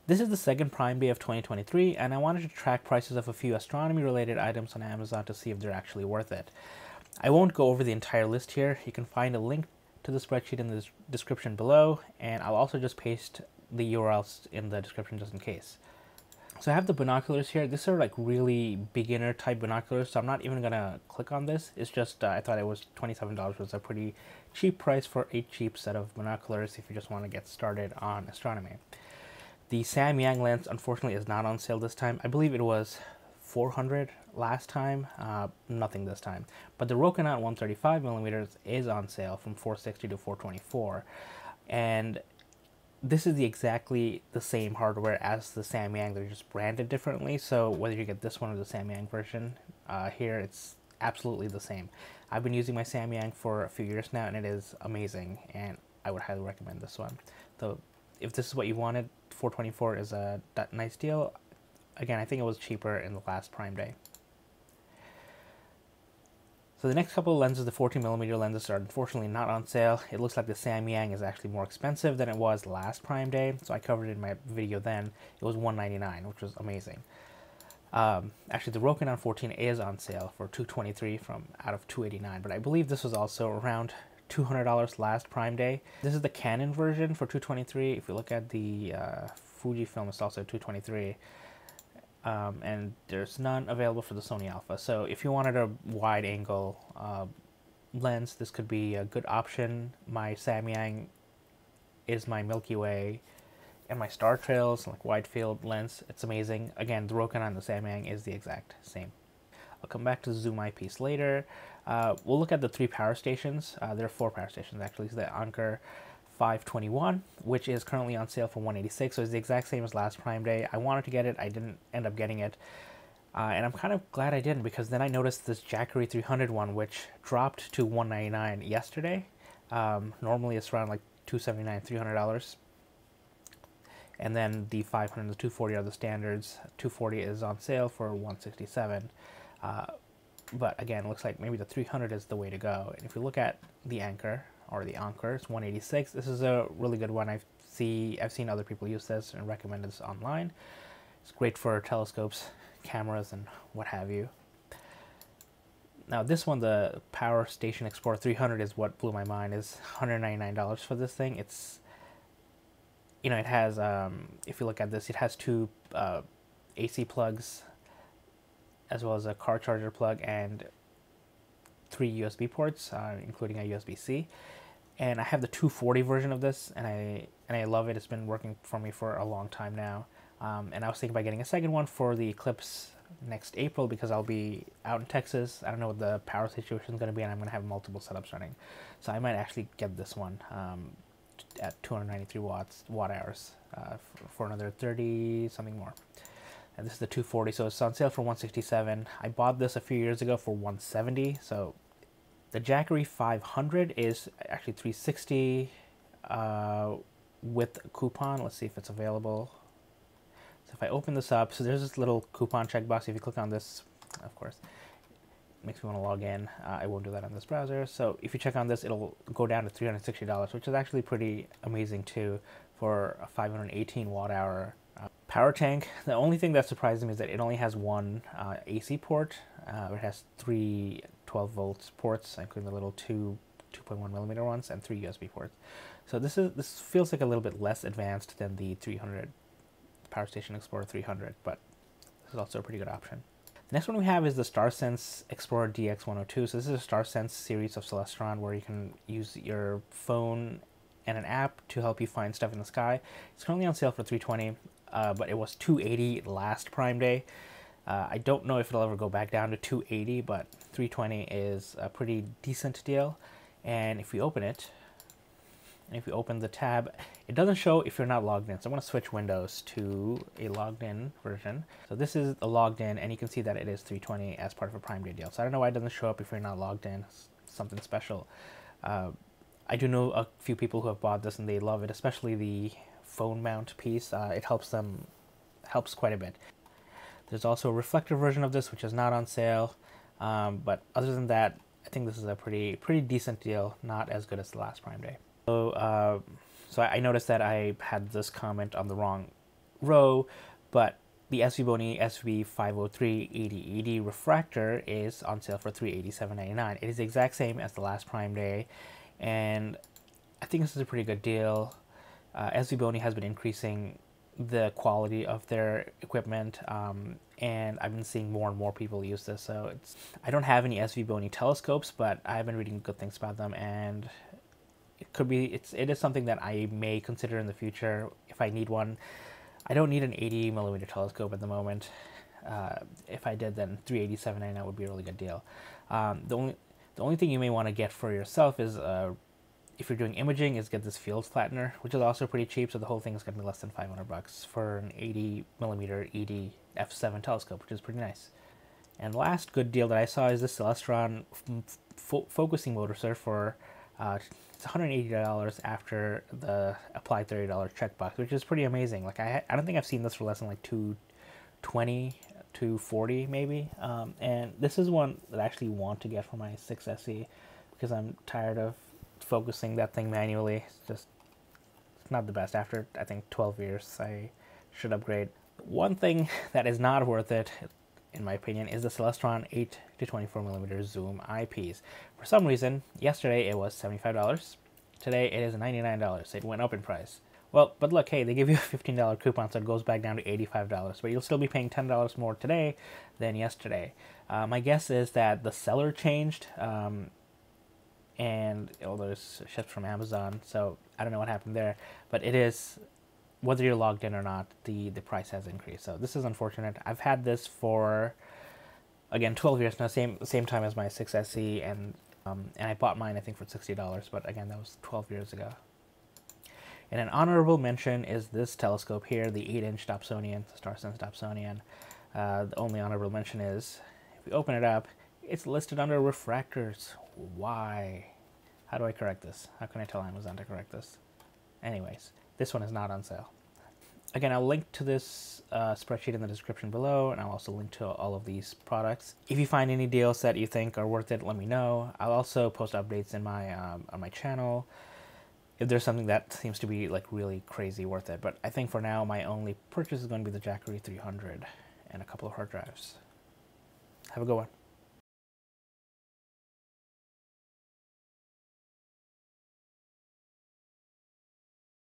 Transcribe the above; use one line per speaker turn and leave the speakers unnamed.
This is the second Prime Day of 2023, and I wanted to track prices of a few astronomy related items on Amazon to see if they're actually worth it. I won't go over the entire list here. You can find a link to the spreadsheet in the description below, and I'll also just paste the URLs in the description just in case. So I have the binoculars here. These are like really beginner type binoculars, so I'm not even gonna click on this. It's just I thought it was $27, was a pretty cheap price for a cheap set of binoculars if you just want to get started on astronomy. The Samyang lens unfortunately is not on sale this time. I believe it was $400 last time, nothing this time. But the Rokinon 135mm is on sale from $460 to $424, and this is exactly the same hardware as the Samyang. They're just branded differently. So whether you get this one or the Samyang version, here it's absolutely the same. I've been using my Samyang for a few years now, and it is amazing, and I would highly recommend this one. So if this is what you wanted, $424 is a nice deal. Again, I think it was cheaper in the last Prime Day. So the next couple of lenses, the 14mm lenses, are unfortunately not on sale. It looks like the Samyang is actually more expensive than it was last Prime Day. So I covered it in my video then. It was $199, which was amazing. Actually, the Rokinon 14 is on sale for $223 from out of $289, but I believe this was also around $200 last Prime Day. This is the Canon version for $223. If you look at the Fujifilm, it's also $223. And there's none available for the Sony Alpha. So if you wanted a wide angle lens, this could be a good option. My Samyang is my Milky Way and my Star Trails, like wide field lens. It's amazing. Again, the Rokinon and the Samyang is the exact same. I'll come back to the zoom eyepiece later. We'll look at the 3 power stations. There are 4 power stations actually. It's the Anker 521, which is currently on sale for $186, so it's the exact same as last Prime Day. I wanted to get it, I didn't end up getting it, and I'm kind of glad I didn't, because then I noticed this Jackery 300 one, which dropped to $199 yesterday. Normally it's around like $279, $300, and then the 500 and the 240 are the standards. 240 is on sale for $167. But again, it looks like maybe the 300 is the way to go. And if you look at the Anker, or the Anker, it's $186. This is a really good one. I've seen other people use this and recommend this online. It's great for telescopes, cameras, and what have you. Now this one, the Power Station Explorer 300, is what blew my mind. Is $199 for this thing. It's, you know, it has, if you look at this, it has 2 AC plugs, as well as a car charger plug, and 3 USB ports, including a USB-C. And I have the 240 version of this, and I love it. It's been working for me for a long time now. And I was thinking about getting a second one for the eclipse next April, because I'll be out in Texas. I don't know what the power situation is going to be, and I'm going to have multiple setups running. So I might actually get this one at 293 watt hours for another 30 something more. And this is the 240, so it's on sale for $167. I bought this a few years ago for $170. So the Jackery 500 is actually $360 with a coupon. Let's see if it's available. So if I open this up, so there's this little coupon checkbox. If you click on this, of course, it makes me want to log in. I won't do that on this browser. So if you check on this, it'll go down to $360, which is actually pretty amazing too for a 518 watt hour power tank. The only thing that surprised me is that it only has 1 AC port. It has 3 12 volts ports, including the little 2.1mm ones, and 3 USB ports. So this feels like a little bit less advanced than the 300 Power Station Explorer 300, but this is also a pretty good option. The next one we have is the StarSense Explorer DX102. So this is a StarSense series of Celestron where you can use your phone and an app to help you find stuff in the sky. It's currently on sale for $320, but it was $280 last Prime Day. I don't know if it'll ever go back down to $280, but $320 is a pretty decent deal. And if we open it, and if you open the tab, it doesn't show if you're not logged in. So I'm going to switch windows to a logged in version. So this is a logged in, and you can see that it is $320 as part of a Prime Day deal. So I don't know why it doesn't show up if you're not logged in. It's something special. I do know a few people who have bought this and they love it, especially the phone mount piece. It helps quite a bit. There's also a reflector version of this, which is not on sale. But other than that, I think this is a pretty decent deal. Not as good as the last Prime Day. So I noticed that I had this comment on the wrong row, but the SvBony SV503-8080 refractor is on sale for $387.99. It is the exact same as the last Prime Day, and I think this is a pretty good deal. SvBony has been increasing the quality of their equipment, and I've been seeing more and more people use this. So I don't have any SvBony telescopes, but I've been reading good things about them, and it is something that I may consider in the future if I need one. I don't need an 80mm telescope at the moment. If I did, then $387.99 would be a really good deal. The only thing you may want to get for yourself is, if you're doing imaging, is get this field flattener, which is also pretty cheap. So the whole thing is going to be less than $500 for an 80mm ED f7 telescope, which is pretty nice. And the last good deal that I saw is this Celestron focusing motor, sir, for it's $180 after the applied $30 checkbox, which is pretty amazing. Like I don't think I've seen this for less than like $220, $240 maybe. And this is one that I actually want to get for my 6SE because I'm tired of focusing that thing manually. It's not the best. After I think 12 years, I should upgrade. One thing that is not worth it, in my opinion, is the Celestron 8 to 24mm zoom eyepiece. For some reason, yesterday it was $75. Today it is $99. It went up in price. Well, but look, hey, they give you a $15 coupon, so it goes back down to $85. But you'll still be paying $10 more today than yesterday. My guess is that the seller changed, and there's shipped from Amazon, so I don't know what happened there. But it is, whether you're logged in or not, the price has increased. So this is unfortunate. I've had this for, again, 12 years now, same time as my 6SE, and I bought mine, I think, for $60, but again, that was 12 years ago. And an honorable mention is this telescope here, the 8-inch Dobsonian, the StarSense Dobsonian. The only honorable mention is, if we open it up, it's listed under refractors. Why? How do I correct this? How can I tell Amazon to correct this? Anyways, this one is not on sale. Again, I'll link to this spreadsheet in the description below, and I'll also link to all of these products. If you find any deals that you think are worth it, let me know. I'll also post updates in my on my channel if there's something that seems to be like really crazy worth it. But I think for now, my only purchase is going to be the Jackery 300 and a couple of hard drives. Have a good one.